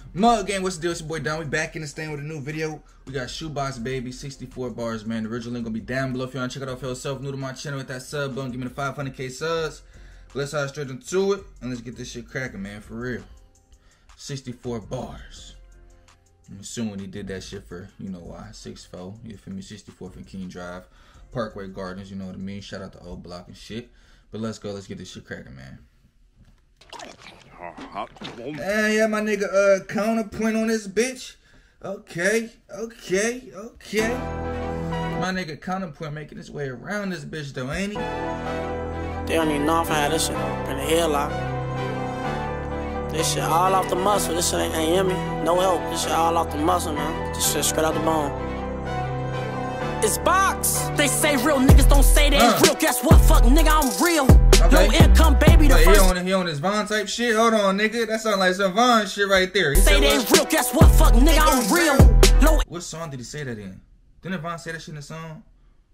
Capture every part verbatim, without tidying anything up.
Mug Gang, what's the deal? It's your boy Don. We back in the stand with a new video. We got Shoebox Baby, sixty-four bars, man. The original link gonna be down below if you wanna check it out for yourself. New to my channel with that sub button, give me the five hundred K subs. Let's hop straight into it and let's get this shit cracking, man, for real. sixty-four bars. I'm assuming he did that shit for, you know why, six four, you feel me, sixty-fourth and King Drive, Parkway Gardens, you know what I mean? Shout out to Old Block and shit. But let's go, let's get this shit cracking, man. And yeah, my nigga, uh, counterpoint on this bitch. Okay, okay, okay. My nigga counterpoint making his way around this bitch though, ain't he? They don't even know if I had this shit in the headlock. This shit all off the muscle. This shit ain't, ain't hear me. No help. This shit all off the muscle, man. This shit straight out the bone. It's box. They say real niggas don't say they ain't uh. real. Guess what? Fuck nigga, I'm real. Okay. No income, baby. The Wait, first he on, he on his Vaughn type shit? Hold on, nigga. That sound like some Vaughn shit right there. He say they ain't real. Guess what? Fuck nigga, I'm real. No. What song did he say that in? Didn't Vaughn say that shit in the song?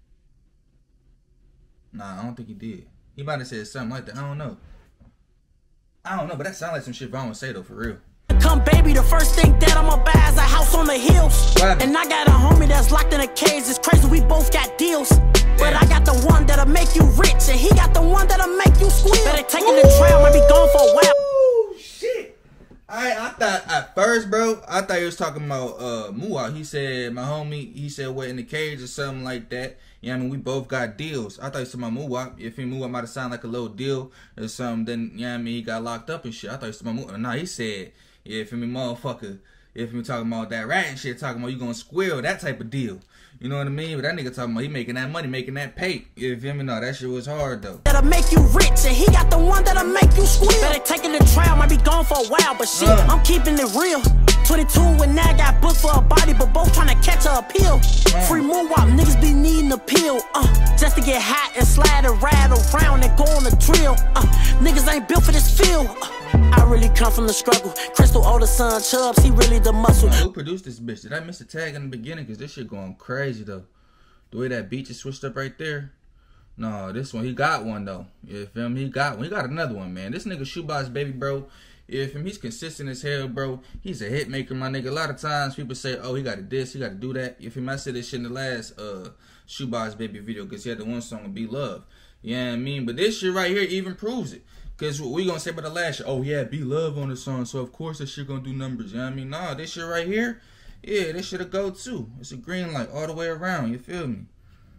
Nah, I don't think he did. He might have said something like that. I don't know. I don't know, but that sounds like some shit Vaughn would say though, for real. Come baby, the first thing that I'ma buy is a house on the hills. And I got a homie that's locked in a cage. It's crazy, we both got deals. But I got the one that'll make you rich, and he got the one that'll make you squeal. Better taking the trail, might be gone for a while. Oh shit! I I thought at first, bro, I thought he was talking about uh Muwap. He said my homie, he said what in the cage or something like that. Yeah, I mean we both got deals. I thought he said my Muwap. If he Muwap might have sounded like a little deal or something, then yeah, I mean he got locked up and shit. I thought he said my Muwap. Nah, he said yeah, if me motherfucker, if me talking about that rat and shit, talking about you gonna squeal, that type of deal. You know what I mean? But that nigga talking about he making that money, making that pay. You feel me? No, that shit was hard though. That'll make you rich, and he got the one that'll make you squeal. Better taking the trial, might be gone for a while, but shit, uh. I'm keeping it real. twenty-two and now got booked for a body, but both trying to catch a appeal. Uh. Free Muwap, niggas be needing a pill, uh, just to get hot and slide and ride around and go on the drill. Uh, niggas ain't built for this field. Uh, I really come from the struggle. Crystal older son Chubbs, he really the muscle. Who produced this bitch? Did I miss a tag in the beginning? Cause this shit going crazy though. The way that beat is switched up right there. No, this one he got one though. You feel me? He got one. He got another one, man. This nigga Shoebox Baby, bro. You feel me? He's consistent as hell, bro. He's a hit maker, my nigga. A lot of times people say, oh, he got to this, he got to do that. You feel me? I said this shit in the last uh Shoebox Baby video because he had the one song Be Love. You know what I mean? But this shit right here even proves it. Cause what we gonna say about the last shit, oh yeah, Be Love on the song, so of course this shit gonna do numbers, you know what I mean? Nah, this shit right here, yeah, this shit'll go too. It's a green light all the way around, you feel me?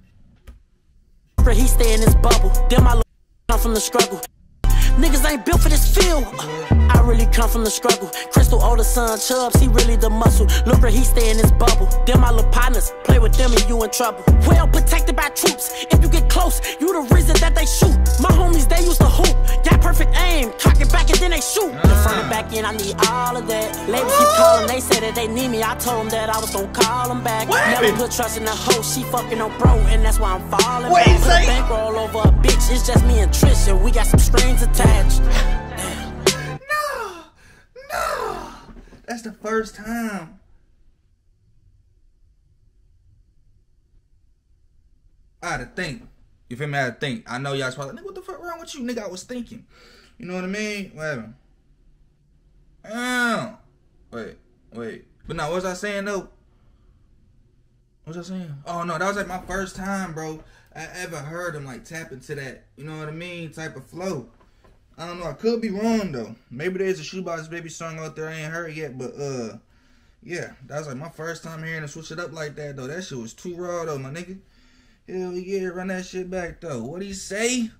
He stay in his bubble, then my come from the struggle. Niggas ain't built for this field. I really come from the struggle. Crystal older son Chubbs, he really the muscle. Look where he stay in his bubble. Them my little partners, play with them and you in trouble. Well protected by troops. If you get close, you the reason that they shoot. My homies, they used to hoop. Got perfect aim, cock it back and then they shoot. Uh. The front and back end, I need all of that. Ladies keep calling, they say that they need me. I told them that I was gonna call them back. What? Never put trust in the hoe, she fucking on bro, and that's why I'm falling Wait, back. Put say? a bankroll over a bitch, it's just me and Trish, and we got some strings attached. No, no, that's the first time. I had to think. You feel me? I had to think. I know y'all probably like, nigga, what the fuck wrong with you? Nigga, I was thinking. You know what I mean? Whatever. Oh. Wait, wait. But no, what was I saying though? What was I saying? Oh no, that was like my first time, bro, I ever heard him like tap into that, you know what I mean, type of flow. I don't know, I could be wrong though. Maybe there's a Shoebox Baby song out there I ain't heard yet, but uh, yeah, that was like my first time hearing him switch it up like that though. That shit was too raw though, my nigga. Hell yeah, run that shit back though. What'd he say?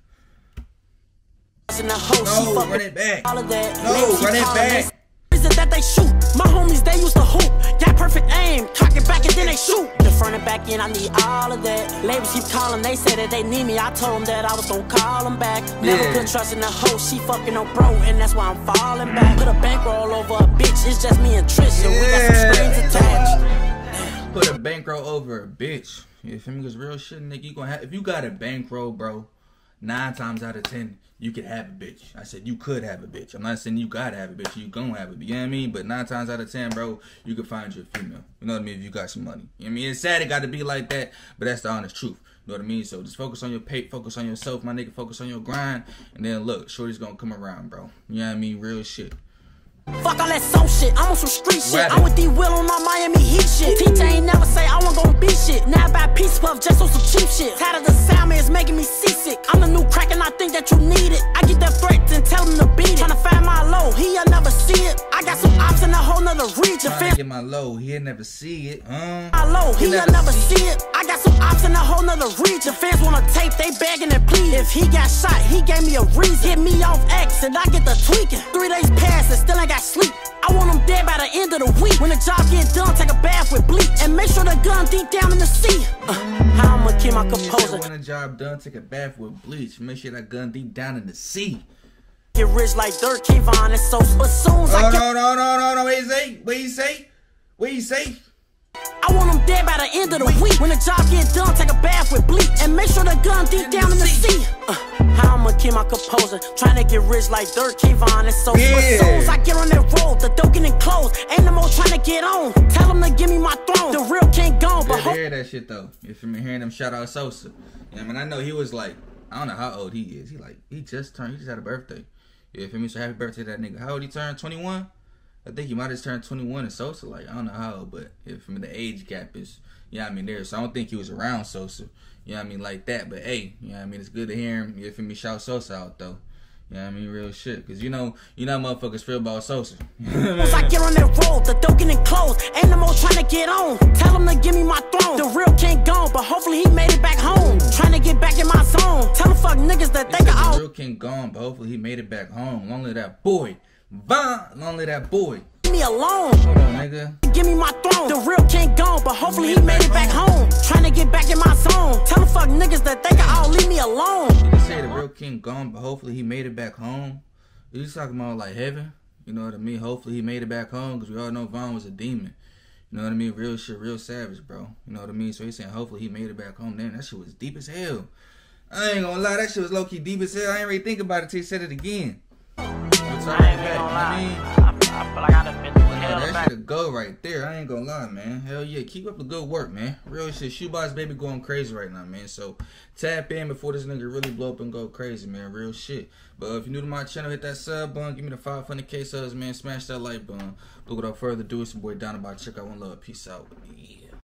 No, run it back. No, run it back. That they shoot. My homies, they used to hoop. Got perfect aim, cock it back and then they shoot. The front and back end, I need all of that. Labels keep calling, they say that they need me. I told them that I was gonna call them back. Never yeah. put trust in the hoe, she fucking on bro, and that's why I'm falling back. Put a bankroll over a bitch, it's just me and Trish, and yeah. we got some strings attached. Damn. Put a bankroll over a bitch. You feel me? Cause real shit, nigga, you gonna have, if you got a bankroll, bro, nine times out of ten, you could have a bitch. I said you could have a bitch. I'm not saying you gotta have a bitch. You gonna have a bitch. You know what I mean? But nine times out of ten, bro, you can find your female. You know what I mean? If you got some money. You know what I mean? It's sad it got to be like that, but that's the honest truth. You know what I mean? So just focus on your pay, focus on yourself, my nigga. Focus on your grind, and then look, shorty's gonna come around, bro. You know what I mean? Real shit. Fuck all that soul shit, I'm on some street shit. Rabbit. I'm with D-Will on my Miami Heat shit. T-J ain't never say I wasn't gon' be shit. Now I buy Peace Puff just on some cheap shit. Tired of the sound, man, it's making me seasick. I'm the new crack and I think that you need it. I get that threat and tell him to beat it. Tryna find my low, he'll never see it. I got some ops in a whole nother region. Trying to get my low, he'll never see it. Uh, My low, he'll never, never see it. I got some ops in a whole nother region. Fans wanna tape, they begging and pleading. If he got shot, he gave me a reason. Hit me off X and I get the tweaking. Three days passed and still ain't got sleep. I want him dead by the end of the week. When the job get done, take a bath with bleach and make sure the gun deep down in the sea. Uh, how I'ma keep my composure? When the job done, take a bath with bleach. Make sure that gun deep down in the sea. Get rich like Dirk, Kevon, and so as soon as Oh, I get, no, no, no, no, no. What you say? What you say? What you say? I want him dead by the end of the week. When the job get done, take a bath with bleach and make sure the gun deep down in the sea. Uh, how I'ma keep my composure? Trying to get rich like Dirk, Kevon, and so Yeah. as soon as I get on that road, the door getting closed. Ain't no more trying to get on. Tell him to give me my throne. The real king gone, but Good to hope hear that shit though. If you been hearing him shout out Sosa, yeah, I mean I know he was like, I don't know how old he is. He like he just turned, he just had a birthday. Yeah, for me, so happy birthday to that nigga. How old he turned? twenty-one. I think he might have turned twenty-one in Sosa. Like I don't know how old, but if for me the age gap is, yeah, I mean there. So I don't think he was around Sosa. You know what I mean, like that. But hey, you know what I mean, it's good to hear him. Yeah, for me shout Sosa out though. You know what I mean, real shit. Cause you know, you know motherfuckers feel about Sosa. once I get on that road, the door getting closed. Ain't no more trying to get on. Tell him to give me my throne. The real king gone, but hopefully he made it back home. Trying to get back in my zone. Tell him fuck niggas that They think said I the all real king gone, but hopefully he made it back home. Long live that boy. Von, long live that boy. leave me alone. Hold on, nigga. Give me my throne. The real king gone, but hopefully he made it back home. Trying to get back in my zone. Tell him fuck niggas that think I all leave me alone. They say the real king gone, but hopefully he made it back home. You talking about like heaven? You know what I mean? Hopefully he made it back home because we all know Von was a demon. You know what I mean? Real shit, real savage, bro. You know what I mean? So he's saying hopefully he made it back home. Damn, that shit was deep as hell. I ain't gonna lie, that shit was low key deep as hell. I ain't really think about it till he said it again. I ain't gonna lie. I, I feel like I done been through hell. That shit a go right there. I ain't gonna lie, man. Hell yeah, keep up the good work, man. Real shit. Shoebox baby going crazy right now, man. So tap in before this nigga really blow up and go crazy, man. Real shit. But if you're new to my channel, hit that sub button. Give me the five hundred K subs, man. Smash that like button. But without further ado, it's your boy Don about. Check out One Love. Peace out. Yeah.